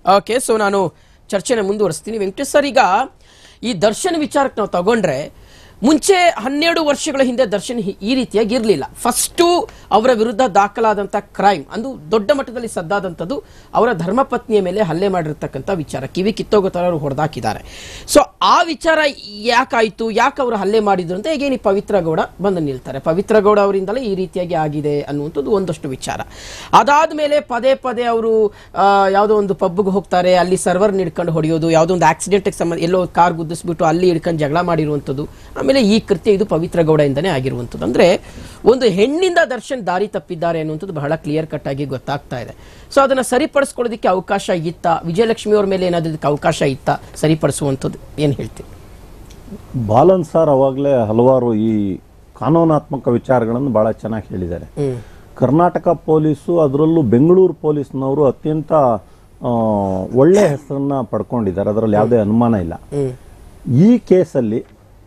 Okay, so ನಾನು ಚರ್ಚೆನ ಮುಂದುವರಿಸ್ತೀನಿ. Venkatesh sir, ಈಗ ಈ ದರ್ಶನ್ ವಿಚಾರಕ್ಕೆ ನಾವು ತಗೊಂಡ್ರೆ ಮುಂಚೆ 12 ವರ್ಷಗಳ ಹಿಂದೆ ದರ್ಶನ್ ಈ ರೀತಿಯಾಗಿ ಇರಲಿಲ್ಲ. ಫಸ್ಟು ಅವರ ವಿರುದ್ಧ ದಾಖಲಾದಂಥ ಕ್ರೈಮ್ ಅಂದು ದೊಡ್ಡ ಮಟ್ಟದಲ್ಲಿ ಸದ್ದಾದಂಥದ್ದು ಅವರ ಧರ್ಮಪತ್ನಿಯ ಮೇಲೆ ಹಲ್ಲೆ ಮಾಡಿರ್ತಕ್ಕಂಥ ವಿಚಾರ. ಕಿವಿ ಕಿತ್ತೋಗೋ ಥರ ಅವರು ಹೊಡೆದಾಕಿದ್ದಾರೆ. ಸೊ ಆ ವಿಚಾರ ಯಾಕಾಯಿತು, ಯಾಕೆ ಅವರು ಹಲ್ಲೆ ಮಾಡಿದ್ರು ಅಂತ ಹೇಗೇನಿ ಪವಿತ್ರ ಗೌಡ ಬಂದು ನಿಲ್ತಾರೆ. ಪವಿತ್ರ ಗೌಡ ಅವರಿಂದಲೇ ಈ ರೀತಿಯಾಗಿ ಆಗಿದೆ ಅನ್ನುವಂಥದ್ದು ಒಂದಷ್ಟು ವಿಚಾರ. ಅದಾದ ಮೇಲೆ ಪದೇ ಪದೇ ಅವರು ಯಾವುದೋ ಒಂದು ಪಬ್ಗೆ ಹೋಗ್ತಾರೆ, ಅಲ್ಲಿ ಸರ್ವರ್ ಹಿಡ್ಕೊಂಡು ಹೊಡೆಯೋದು, ಯಾವುದೋ ಒಂದು ಆಕ್ಸಿಡೆಂಟ್ಗೆ ಸಂಬಂಧ ಎಲ್ಲೋ ಕಾರ್ ಗುದ್ದಿಸ್ಬಿಟ್ಟು ಅಲ್ಲಿ ಹಿಡ್ಕೊಂಡು ಜಗಳ ಮಾಡಿರುವಂಥದ್ದು. ಆಮೇಲೆ ಈ ಕೃತ್ಯ ಇದು ಪವಿತ್ರ ಗೌಡದಿಂದನೇ ಆಗಿರುವಂಥದ್ದು. ಅಂದ್ರೆ ಒಂದು ಹೆಣ್ಣಿಂದ ದರ್ಶನ್ ದಾರಿ ತಪ್ಪಿದ್ದಾರೆ ಅನ್ನುವಂಥದ್ದು ಬಹಳ ಕ್ಲಿಯರ್ ಕಟ್ ಆಗಿ ಗೊತ್ತಾಗ್ತಾ ಇದೆ. ಸೊ ಅದನ್ನ ಸರಿಪಡಿಸ್ಕೊಳ್ಳೋದಕ್ಕೆ ಅವಕಾಶ ಇತ್ತಾ? ವಿಜಯಲಕ್ಷ್ಮಿ ಅವ್ರ ಮೇಲೆ ಏನಾದ್ರು ಅವಕಾಶ ಇತ್ತಾ ಸರಿಪಡಿಸುವಂಥದ್ದು? ಏನ್ ಹೇಳ್ತೀವಿ? ಬಾಲನ್ ಸರ್ ಅವಾಗಲೇ ಹಲವಾರು ಈ ಕಾನೂನಾತ್ಮಕ ವಿಚಾರಗಳನ್ನು ಬಹಳ ಚೆನ್ನಾಗಿ ಹೇಳಿದ್ದಾರೆ. ಕರ್ನಾಟಕ ಪೊಲೀಸು, ಅದರಲ್ಲೂ ಬೆಂಗಳೂರು ಪೊಲೀಸ್ನವರು ಅತ್ಯಂತ ಒಳ್ಳೆ ಹೆಸರನ್ನ ಪಡ್ಕೊಂಡಿದ್ದಾರೆ, ಅದರಲ್ಲಿ ಯಾವುದೇ ಅನುಮಾನ ಇಲ್ಲ. ಈ ಕೇಸಲ್ಲಿ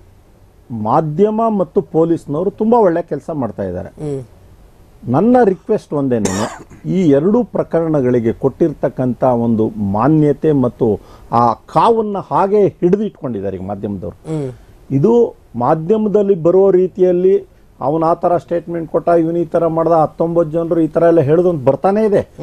ಮಾಧ್ಯಮ ಮತ್ತು ಪೊಲೀಸ್ನವರು ತುಂಬಾ ಒಳ್ಳೆ ಕೆಲಸ ಮಾಡ್ತಾ ಇದ್ದಾರೆ. ನನ್ನ ರಿಕ್ವೆಸ್ಟ್ ಒಂದೇನೇನು, ಈ ಎರಡೂ ಪ್ರಕರಣಗಳಿಗೆ ಕೊಟ್ಟಿರ್ತಕ್ಕಂಥ ಒಂದು ಮಾನ್ಯತೆ ಮತ್ತು ಆ ಕಾವನ್ನ ಹಾಗೆ ಹಿಡಿದು ಇಟ್ಕೊಂಡಿದ್ದಾರೆ ಈಗ ಮಾಧ್ಯಮದವರು. ಇದು ಮಾಧ್ಯಮದಲ್ಲಿ ಬರೋ ರೀತಿಯಲ್ಲಿ ಅವನು ಆ ತರ ಸ್ಟೇಟ್ಮೆಂಟ್ ಕೊಟ್ಟ, ಇವನು ಈ ತರ ಮಾಡ್ದ, 19 ಜನರು ಈ ತರ ಎಲ್ಲ ಹೇಳಿದೊಂದು ಬರ್ತಾನೆ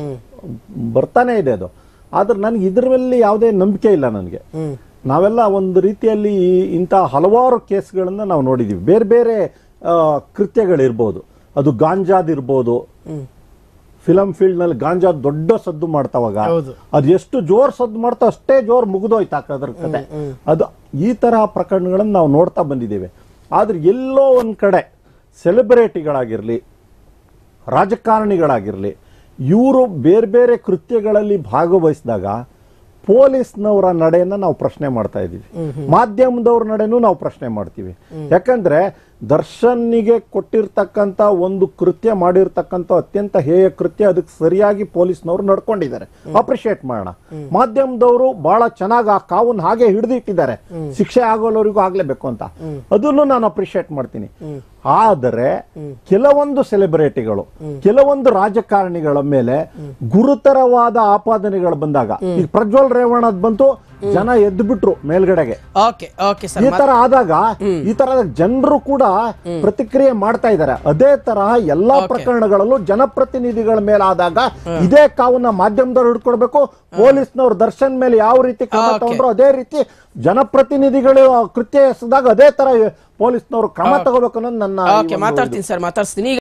ಇದೆ ಅದು. ಆದ್ರೆ ನನಗೆ ಇದ್ರ ಮೇಲೆ ಯಾವುದೇ ನಂಬಿಕೆ ಇಲ್ಲ. ನನಗೆ ನಾವೆಲ್ಲ ಒಂದು ರೀತಿಯಲ್ಲಿ ಇಂಥ ಹಲವಾರು ಕೇಸ್ಗಳನ್ನ ನಾವು ನೋಡಿದೀವಿ. ಬೇರೆ ಬೇರೆ ಕೃತ್ಯಗಳಿರ್ಬೋದು, ಅದು ಗಾಂಜಾದಿರ್ಬೋದು. ಫಿಲಂ ಫೀಲ್ಡ್ ನಲ್ಲಿ ಗಾಂಜಾ ದೊಡ್ಡ ಸದ್ದು ಮಾಡ್ತಾವಾಗ ಅದು ಎಷ್ಟು ಜೋರ್ ಸದ್ದು ಮಾಡ್ತಾ ಅಷ್ಟೇ ಜೋರ್ ಮುಗಿದೋಯ್ತು ಅದ್ರ ಕತೆ. ಅದು ಈ ತರಹ ಪ್ರಕರಣಗಳನ್ನು ನಾವು ನೋಡ್ತಾ ಬಂದಿದ್ದೇವೆ. ಆದ್ರೆ ಎಲ್ಲೋ ಒಂದ್ ಕಡೆ ಸೆಲೆಬ್ರಿಟಿಗಳಾಗಿರ್ಲಿ, ರಾಜಕಾರಣಿಗಳಾಗಿರ್ಲಿ, ಇವರು ಬೇರೆ ಬೇರೆ ಕೃತ್ಯಗಳಲ್ಲಿ ಭಾಗವಹಿಸಿದಾಗ ಪೊಲೀಸ್ನವರ ನಡೆಯನ್ನ ನಾವು ಪ್ರಶ್ನೆ ಮಾಡ್ತಾ ಇದೀವಿ, ಮಾಧ್ಯಮದವ್ರ ನಡೆನೂ ನಾವು ಪ್ರಶ್ನೆ ಮಾಡ್ತೀವಿ. ಯಾಕಂದ್ರೆ ದರ್ಶನ್ನಿಗೆ ಕೊಟ್ಟಿರ್ತಕ್ಕಂಥ ಒಂದು ಕೃತ್ಯ ಮಾಡಿರ್ತಕ್ಕಂಥ ಅತ್ಯಂತ ಹೇಯ ಕೃತ್ಯ, ಅದಕ್ಕೆ ಸರಿಯಾಗಿ ಪೊಲೀಸ್ನವರು ನಡ್ಕೊಂಡಿದ್ದಾರೆ, ಅಪ್ರಿಶಿಯೇಟ್ ಮಾಡೋಣ. ಮಾಧ್ಯಮದವರು ಬಹಳ ಚೆನ್ನಾಗಿ ಆ ಕಾವನ್ನ ಹಾಗೆ ಹಿಡಿದಿಟ್ಟಿದ್ದಾರೆ, ಶಿಕ್ಷೆ ಆಗೋಲ್ಲವರಿಗೂ ಆಗ್ಲೇಬೇಕು ಅಂತ, ಅದನ್ನು ನಾನು ಅಪ್ರಿಶಿಯೇಟ್ ಮಾಡ್ತೀನಿ. ಆದರೆ ಕೆಲವೊಂದು ಸೆಲೆಬ್ರಿಟಿಗಳು, ಕೆಲವೊಂದು ರಾಜಕಾರಣಿಗಳ ಮೇಲೆ ಗುರುತರವಾದ ಆಪಾದನೆಗಳು ಬಂದಾಗ, ಈಗ ಪ್ರಜ್ವಲ್ ರೇವಣ್ಣದ್ ಬಂತು, ಜನ ಎದ್ದು ಬಿಟ್ರು ಮೇಲ್ಗಡೆಗೆ. ಈ ತರ ಆದಾಗ ಈ ತರದ ಜನರು ಕೂಡ ಪ್ರತಿಕ್ರಿಯೆ ಮಾಡ್ತಾ ಇದ್ದಾರೆ. ಅದೇ ತರಹ ಎಲ್ಲಾ ಪ್ರಕರಣಗಳಲ್ಲೂ ಜನಪ್ರತಿನಿಧಿಗಳ ಮೇಲೆ ಆದಾಗ ಇದೇ ಕಾವನ್ನ ಮಾಧ್ಯಮದವ್ರು ಹಿಡ್ಕೊಡ್ಬೇಕು. ಪೊಲೀಸ್ನವ್ರು ದರ್ಶನ್ ಮೇಲೆ ಯಾವ ರೀತಿ ಕ್ರಮ ತಗೊಂಡ್ರು ಅದೇ ರೀತಿ ಜನಪ್ರತಿನಿಧಿಗಳು ಕೃತ್ಯ ಎಸೆದಾಗ ಅದೇ ತರ ಪೊಲೀಸ್ನವರು ಕ್ರಮ ತಗೋಬೇಕು ಅನ್ನೋದು ನನ್ನ ಮಾತಾಡ್ತೀನಿ ಸರ್, ಮಾತಾಡ್ತೀನಿ.